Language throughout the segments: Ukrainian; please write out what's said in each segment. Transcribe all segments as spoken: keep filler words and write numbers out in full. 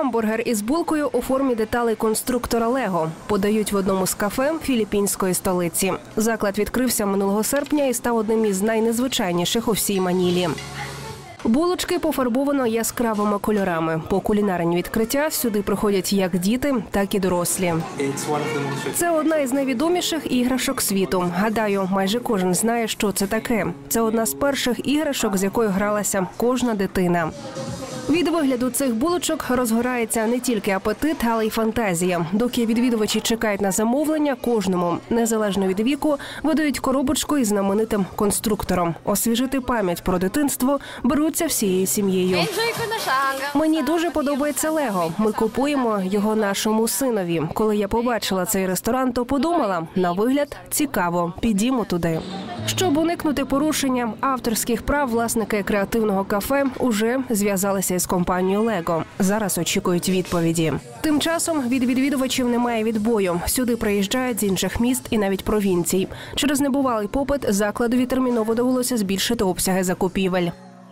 Гамбургер із булкою у формі деталей конструктора Лего подають в одному з кафе філіппінської столиці. Заклад відкрився минулого серпня і став одним із найнезвичайніших у всій Манілі. Булочки пофарбовано яскравими кольорами. По кулінарні відкриття сюди приходять як діти, так і дорослі. Це одна із найвідоміших іграшок світу. Гадаю, майже кожен знає, що це таке. Це одна з перших іграшок, з якою гралася кожна дитина. Від вигляду цих булочок розгорається не тільки апетит, але й фантазія. Доки відвідувачі чекають на замовлення, кожному, незалежно від віку, видають коробочку із знаменитим конструктором. Освіжити пам'ять про дитинство беруться всією сім'єю. Мені дуже подобається Лего. Ми купуємо його нашому синові. Коли я побачила цей ресторан, то подумала, на вигляд цікаво, підімо туди. Щоб уникнути порушення авторських прав, власники креативного кафе уже зв'язалися із компанією Лего. Зараз очікують відповіді. Тим часом від відвідувачів немає відбою. Сюди приїжджають з інших міст і навіть провінцій. Через небувалий попит закладові терміново довелося збільшити обсяги закупівель.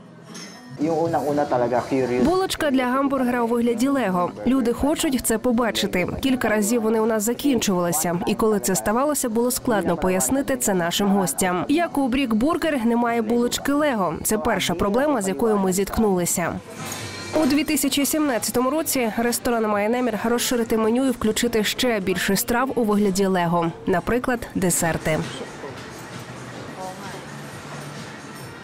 Булочка для гамбургера у вигляді Лего. Люди хочуть це побачити. Кілька разів вони у нас закінчувалися. І коли це ставалося, було складно пояснити це нашим гостям. Як у Брік Бургер немає булочки Лего. Це перша проблема, з якою ми зіткнулися. У дві тисячі сімнадцятому році ресторан має намір розширити меню і включити ще більше страв у вигляді Лего. Наприклад, десерти.